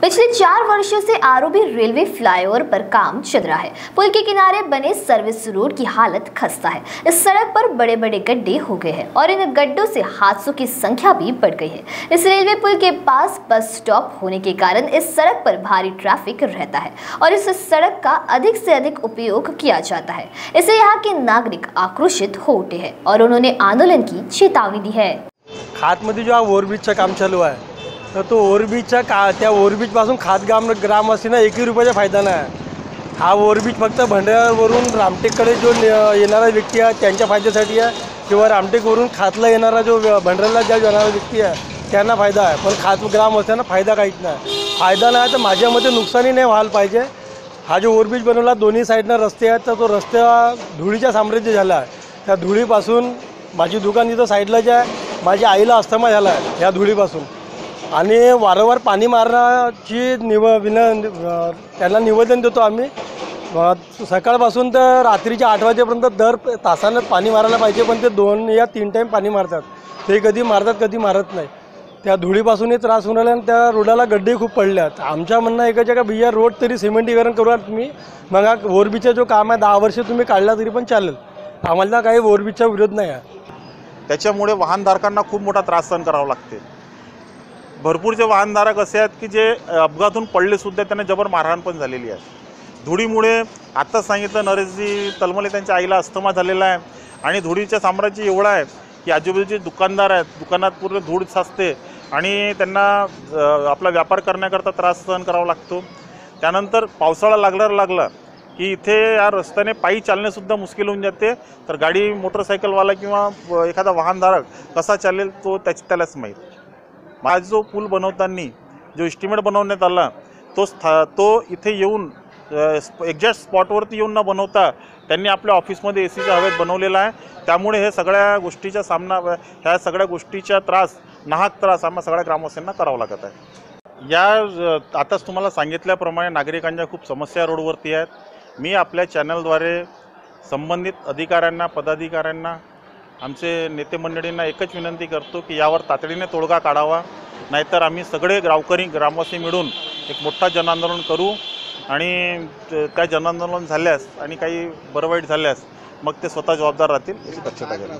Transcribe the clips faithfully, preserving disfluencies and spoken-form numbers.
पिछले चार वर्षों से आरओबी रेलवे फ्लाईओवर पर काम चल रहा है। पुल के किनारे बने सर्विस रोड की हालत खस्ता है। इस सड़क पर बड़े बड़े गड्ढे हो गए हैं और इन गड्ढों से हादसों की संख्या भी बढ़ गई है। इस रेलवे पुल के पास बस स्टॉप होने के कारण इस सड़क पर भारी ट्रैफिक रहता है और इस सड़क का अधिक से अधिक उपयोग किया जाता है। इससे यहाँ के नागरिक आक्रोशित हो उठे हैं और उन्होंने आंदोलन की चेतावनी दी है। खातमध्ये जो ओव्हरब्रिजचं काम चालू आहे तर तो ओव्हरब्रिजच्या का त्या ओव्हरब्रिजपासून खातगाम ग्रामवासींना एकही रुपयाचा फायदा नाही। हा ओव्हरब्रिज फक्त भंडारवरून रामटेककडे जो येणारा व्यक्ती आहे त्यांच्या फायद्यासाठी आहे किंवा रामटेकवरून खातला येणारा जो भंडारला ज्या येणारा व्यक्ती आहे त्यांना फायदा आहे, पण खात ग्रामवासींना फायदा काहीच नाही। फायदा नाही तर माझ्या मते नुकसानी नाही व्हायला पाहिजे। हा जो ओव्हरब्रिज बनवला दोन्ही साईडनं रस्ते आहेत तर तो रस्ता धुळीच्या साम्राज्य झाला आहे। त्या धुळीपासून माझी दुकान इथं साईडला जे आहे माझ्या आईला अस्थमा झाला आहे या धुळीपासून आणि वारंवार पाणी मारण्याची निव विन त्यांना निवेदन देतो आम्ही। सकाळपासून तर रात्रीच्या आठ वाजेपर्यंत दर तासानं पाणी मारायला पाहिजे, पण ते दोन या तीन टाईम पाणी मारतात। ते कधी मारतात कधी मारत नाही। त्या धुळीपासूनही त्रास होऊन राहिला आणि त्या रोडाला गड्डे खूप पडले आहेत। आमच्या म्हणणं एकच आहे का भैया रोड तरी सिमेंटीकरण करूया तुम्ही, मग ओव्हरब्रिजचं जो काम आहे दहा वर्ष तुम्ही काढला तरी पण चालेल। आम्हाला काही ओव्हरब्रिजचा विरोध नाही आहे। त्याच्यामुळे वाहनधारकांना खूप मोठा त्रास सहन करावा लागते। भरपूरचे वाहनधारक असे आहेत की जे अपघातून पडले सुद्धा त्यांना जबर मारहाण पण झालेली आहे। धुळीमुळे आत्ताच सांगितलं नरेशजी तलमले त्यांच्या आईला अस्थमा झालेला आहे आणि धुळीचं साम्राज्य एवढं आहे की आजूबाजूचे दुकानदार आहेत, दुकानात पूर्ण धूळ साचते आणि त्यांना आपला व्यापार करण्याकरता त्रास सहन करावा लागतो। त्यानंतर पावसाळा लागला लागला की इथे या रस्त्याने पायी चालणेसुद्धा मुश्किल होऊन जाते, तर गाडी मोटरसायकलवाला किंवा एखादा वाहनधारक कसा चालेल तो त्याच त्यालाच माहीत। माझा जो पूल बनवताना जो एस्टिमेट बनवण्यात आला तो तो इथे येऊन एक्झॅक्ट स्पॉटवरती येऊन न बनवता त्यांनी आपल्या ऑफिसमध्ये ए सीच्या हवेत बनवलेला आहे। त्यामुळे हे सगळ्या गोष्टीचा सामना ह्या सगळ्या गोष्टीचा त्रास नाहक त्रास आम्हा सगळ्या ग्रामवासीयांना करावा लागत आहे। या आताच तुम्हाला सांगितल्याप्रमाणे नागरिकांच्या खूप समस्या रोडवरती आहेत। मी आपल्या चॅनलद्वारे संबंधित अधिकाऱ्यांना पदाधिकाऱ्यांना आमचे नेते मंडळींना एकच विनंती करतो की यावर तातडीने तोडगा काढावा, नाहीतर आम्ही सगळे गावकरी ग्रामवासी मिळून एक मोठा जनआंदोलन करू आणि त्या जनआंदोलन झाल्यास आणि काही बरं वाईट झाल्यास मग ते स्वतः जबाबदार राहतील याची दक्षता घ्या।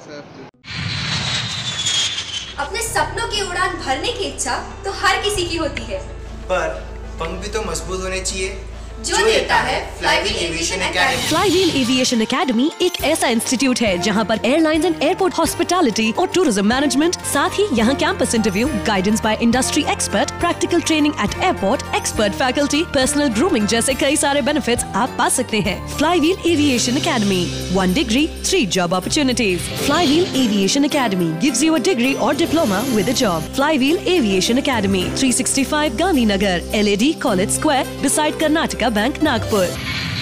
अपने सपनों की उड़ान भरने की इच्छा तो हर किसी की होती है, पर पंख भी तो मजबूत होने चाहिए जो देता है flywheel aviation academy. Flywheel aviation academy एक ऐसा इंस्टीट्यूट है जहां पर एयरलाइंस एंड एयरपोर्ट हॉस्पिटैलिटी और टूरिज्म मैनेजमेंट, साथ ही यहां campus interview, guidance by industry expert, practical training at airport, expert faculty, personal grooming जैसे कई सारे बेनिफिट्स आप पा सकते हैं। Flywheel aviation academy, one degree three job opportunities. Flywheel aviation academy gives you a degree और diploma with a job. Flywheel aviation academy, three sixty five Gandhinagar, L A D college square, beside Karnataka bank, Nagpur.